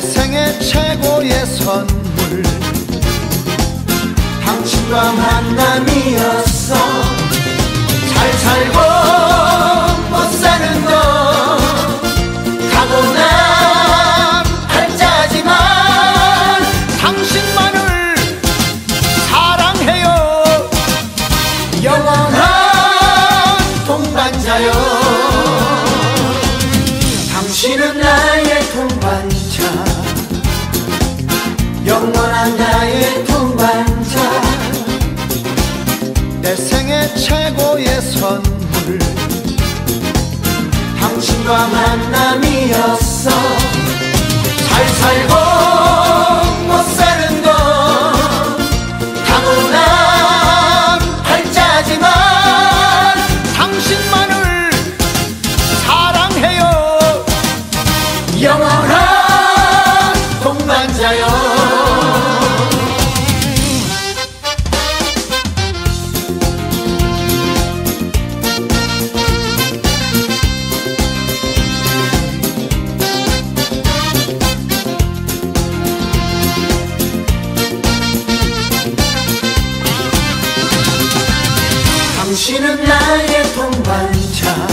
생애 최고의 선물 당신과 만남이었어. 잘 살고 못 사는 건 타고난 팔자지만 당신만을 사랑해요. 영원한 동반자요. 당신은 나의 동반자, 영원한 나의 동반자. 내 생애 최고의 선물 당신과 만남이었어. 잘 살고 못 사는 건 타고난 팔자지만 당신만을 사랑해요. 영원한 동반자요. 당신은 나의 동반자,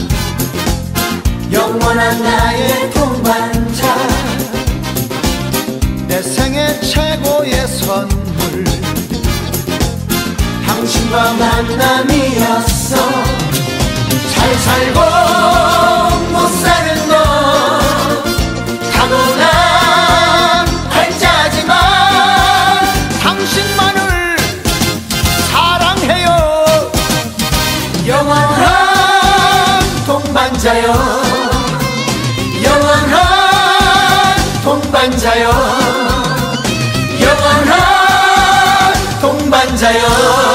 영원한 나의 동반자. 내 생애 최고의 선물 당신과 만남이었어. 잘 살고 못 사는 건 타고난 팔자지만 당신만을 사랑해요. 영원한 동반자요. 영원한 동반자요. 영원한 동반자요.